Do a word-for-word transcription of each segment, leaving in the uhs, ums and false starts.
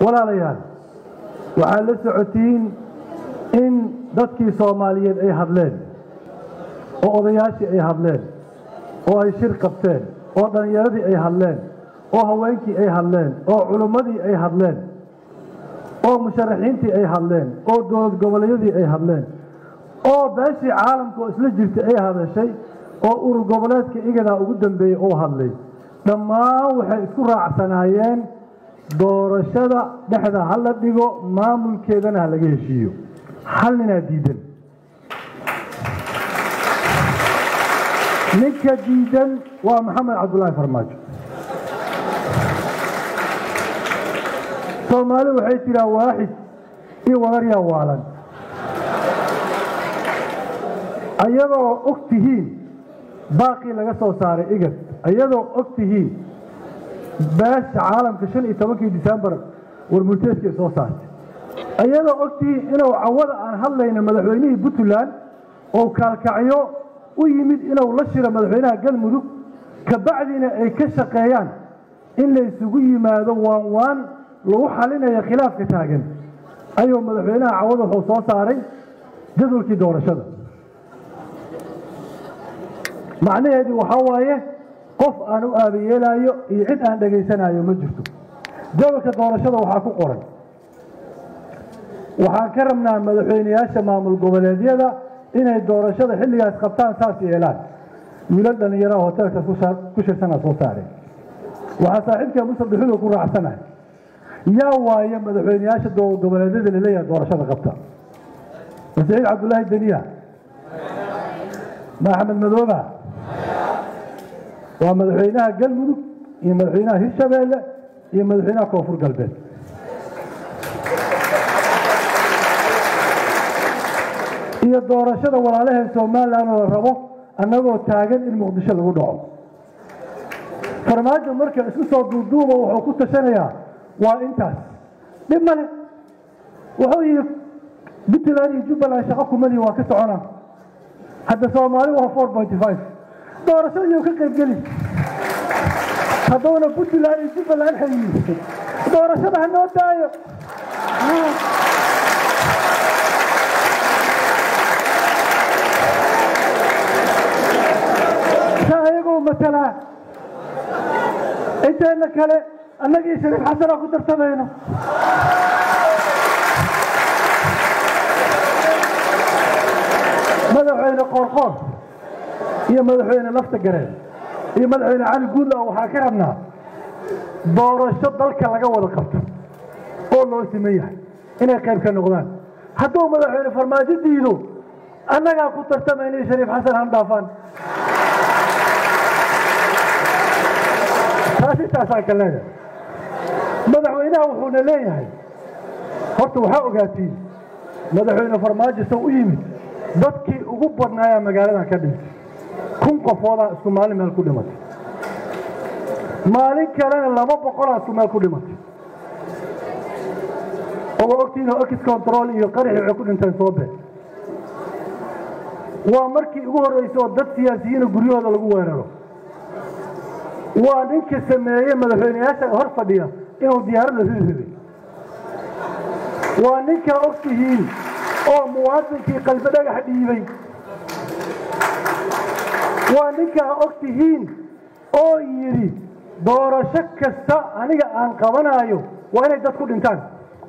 ولا ليال وعلى سعتين إن dadkii Soomaaliyeed ay hadleen oo odayaashii ay hadleen oo ay shir qabteen oo dhalinyaradii ay hadleen oo haweenkii ay hadleen oo culimadii ay hadleen oo musharaxiintii ay hadleen oo dowlad goboleedyadii ay hadleen oo beeshii caalamku isla jirtay ay hadashay oo urur goboleedka igada ugu dambeeyay oo hadlay dhammaan waxay isku raacsanaayeen doorashada dhexda hal la dhigo maamulkeedana laga heshiiyo حلنا ديدن نكا ديدن ومحمد عبد الله فرماجو صومالي وحيتنا واحد اي وغريا والا ايضا اكتهين باقي لغا سو ساري ايغد ايضا اكتهين باش عالم كشن يتوكي ديسمبر والملتسكي سو ساري أيضا أكتي إنه عوض عن هاللين مدحوينيه بطلان أو كالكعيو ويمد إنه لشر مدحوينها قال مدوك كبعدنا أي كشقيان إلا يسوقي ما ذوان وان لو حالنا يا خلاف كتاجن أيوة مدحوينها عوض حصوص عري جذل كي دور شذا معناه هذه وحوايه قف أنو أبي لا يعد عن دقي سنة يوم جفتو جذل كدور شذا وحاكو قرن waxaan ka rabnaa madaxweynayaasha maamul goboleedyada inay doorashada xilligaas qabtaan saas yeelaan wiilal dhalinyaro hotelka ku shirsan soo saareen waxa saaxiibka musaddixidu ku raacsanahay yaa waaye madaxweynayaasha goboleedyada leeyahay doorashada qabta Saciid Cabdullaahi Daniya Maxamed Madooba waa madaxweynaha Galmudug iyo madaxweynaha Hirshabeelle iyo madaxweynaha Koonfur Galbeed iyo doorashada walaalaha Soomaaliland oo rabo annagoo taagan in Muqdisho lagu dhaco farmaajo marka isku soo duuduubo wuxuu ku tashanayaa waa intaas dhimale wuxuu yiri Puntland iyo Jubbaland shaqo kumadii waa ka soconaa hadda Soomaali waa four point five doorashada iyo ka qayb gali haddana Puntland iyo Jubbaland xayii doorashada hanoo daayo مثلا انت انك انك شريف حسن اخو ترتبينه مدحوينه قرقور هي مدحوينه لفت قرين هي مدحوينه علي قول له waxaa ka rabnaa doorasho dalka laga wada qabto oo loo sameeyay inay qayb ka noqdaan hadduu madaxweyne farmaajo diido annaga ku tartamayna shariif xasan han dhaafan taasaasaa kaleeda madaxweynaha wuxuuna leeyahay horta waxaa ogaatiin madaxweyne farmaajo soo u yimid dadkii ugu badnaayaa magaaladan ka dhintay kun qofoodaa isku maalin meel ku dhimatay maalin kalena laba boqolaa isku meel ku dhimatay oo ogtiin oo ex control iyo qaraxi waxay ku dhinteen soobe waa markii ugu horreysay oo dad siyaasiyiin guryahooda lagu weeraro waa ninka sameeyay madaxweynayaasha hor fadhiya inuu diyaarad la riday waa ninka ogtihiin oo muwaadinkii qalbi dhagax dhiibay waa ninka ogtihiin oo yiri doorasho kasta aniga aan qabanayo waa inay dad ku dhintaan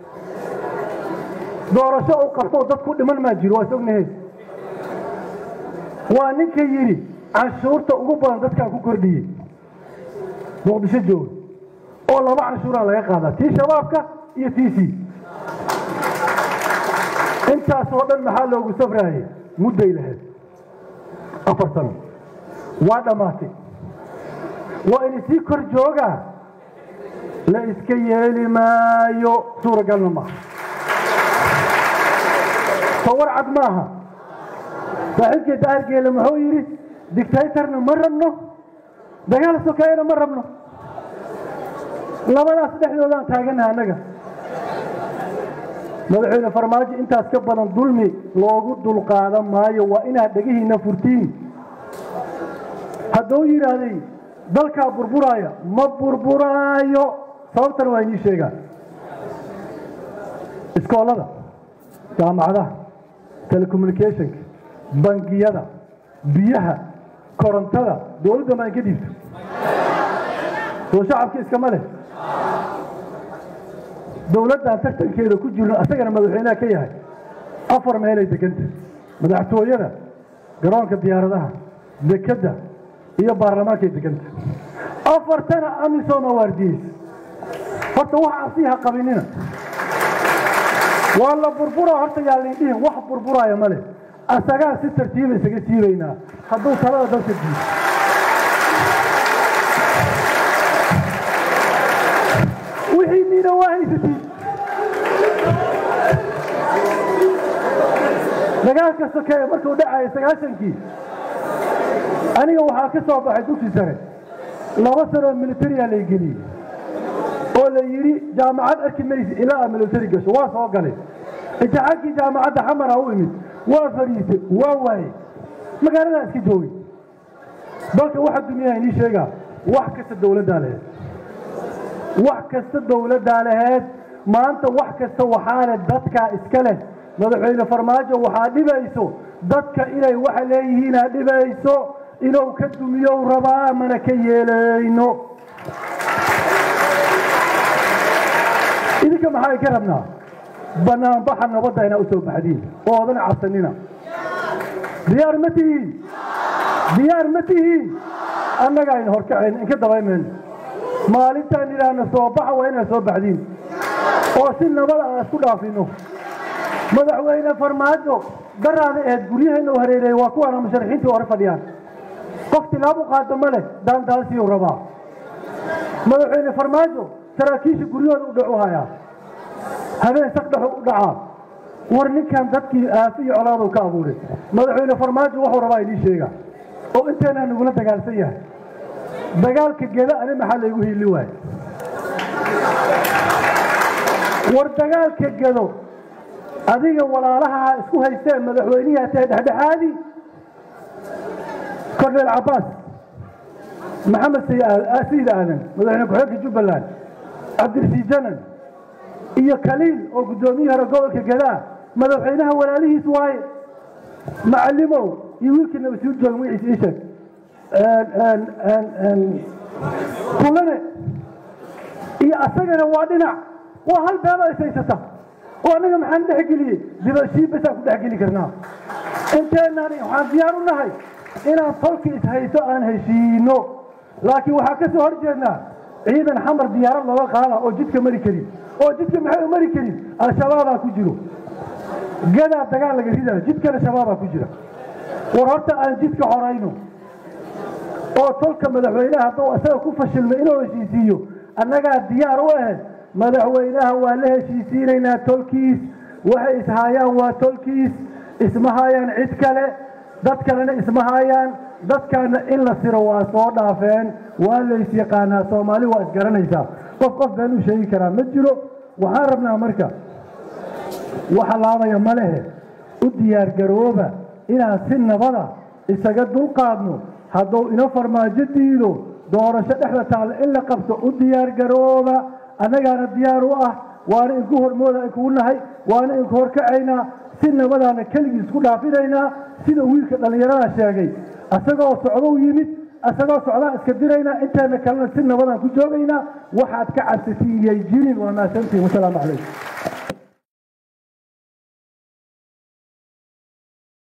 doorasho uu qabto dad ku dhiman ma jiro waa sognahay waa ninka yiri cashuurta ugu badan dadka ku kordhiyay muqdisho joog oo laba cashuura laga qaadaa tii shabaabka iyo tiisi intaas oo dhan maxaa loogu safraayay mudday lahayd afar sano waa dhamaatay waa in si kor jooga la iska yeeli maayo suuragalna maaha sawir cad maaha saaxiibkii daargeela muxuu yidhi dictatorna ma rabno dagaal sokeeyna ma rabno labadaas dhexdoodaan taaganahay annaga madaxweyne farmaajo intaas ka badan dulmi loogu dulqaadan maayo waa inaad dhegihiina furtiin hadduu yidhaahday dalkaa burburaya ma burburaayo sababtan waa inii sheegaan iskoolada jaamacadaha telecommunicationka bangiyada biyaha korontada dowladda ma ka dhiibto soo shacabka iska male dowladda tartankeeda ku jirno asagana madaxweynaha ka yahay afar meel ay deganta madaxtooyada garoonka diyaaradaha dekada iyo baarlamaanka ay deganta afartana amisom waardiis horta waxa asiiha qabinina wala burbura horta yaa leeyahay wax burburaya male asaga si tartiib isaga siibayna hadduu talada dalka diido wixii nina wahaysati dagaalka sokeeye markuu dhacay sagaashankii aniga waxaa ka soo baxay dugsi sare laba sano military la geliyay oo la yiri jaamacad arki maysi ilaa military gasho waa soo galay imtixaankii jaamacadda xamar u imid waa fariisay waa waay magaalada iska joogay balka waxa dumiyaa inii sheega wax kasta dawladda leh wax kasta dawladda leh maanta wax kasta waxaana dadka iska leh madaxweyne farmaajo waxa dhibayso dadka inay wax leeyihiin dhibayso inuu ka dumiyo rabaa mana ka yeelayno idinka maxay ka rabnaa banaan baxa nabadda inaa u soo baxdiin oo odan cabsanina diyaar ma tihiin diyaar ma tihiin annaga aynu horkaceen inka dabaymeen maalintaan ilaahna soo baxa waa inaa soo baxdiin oo si nabad aan isku dhaafino madaxweyne farmaajo daraada eed guryaheena u hareereeyay waa kuwaana musharaxiintii hore fadhiyaan qof tilaabu qaado ma leh daandaalsiyuu rabaa madaxweyne farmaajo saraakiisha guryahooda u dhacu hayaa habeen saqdhaxu u dhacaa war ninkan dadkii aafi iyo colaadu ka abuuray madaxweyne farmaajo wuxuu rabaa inii sheega oo inteena nagula dagaalsan yahay dagaalka geda ani maxaa laygu hiili waay war dagaalka gedo adiga walaalaha isku haysteen madaxweynaha tahay dhexdhexaadi korneel cabbaas maxamed sayid aadan madaxweyne ku-xigeenka jubbaland cabdirasiid janan iyo kaliil oo guddoomiyaha hore gobolka gadaa madaxweynaha walaalihiis waaye macallimow iyo wiilkii nabasuud jooga magaciisa ii sheeg kulane iyo asagana waa dhinac waa hal beelo is haysata oo annaga maxaan dhexgeliyey dibashii basaan ku dhexgeli karnaa inteenaan waxaan diyaar u nahay inaan tolki is hayso aan heshiino laakiin waxaa ka soo horjeednaa ciidan xamar diyaarad looga qaada oo jidka mari karin oo jidka maxay u mari karin al-shabaabaa ku jiro gadaa dagaal laga ridaa jidkana shabaabaa ku jira war horta aan jidka xorayno oo tolka madaxweynaha hadduu asaga ku fashilmo inuu heshiisiiyo annagaa diyaar u ahayd madaxweynaha waa la heshiisiinaynaa tolkiis waxay ishaayaan waa tolkiis isma haayaan cid kale dad kalena isma haayaan dadkaana in la siro waa soo dhaafeen waa lays yaqaanaa soomaali waa isgaranaysaa qof qof been u sheegi karaa ma jiro waxaan rabnaa marka waxa laabaya ma lehe u diyaargarooba inaan si nabada isaga dulqaadno hadduu ina farmaajo diido doorasho dhexda taalla in la qabto u diyaargarooba annagaana diyaar u ah waana inku hormooda inkugu nahay waana inku horkacaynaa si nabadaana keligii isku dhaafinaynaa sida wiilka dhallinyarada sheegay asagoo socdou yimid asagoo socdaa iska diraynaa inteena kalena si nabadaan ku joogaynaa waxaad ka cabsasiiyey jirin waa mahadsantihin wasalaamu calaykum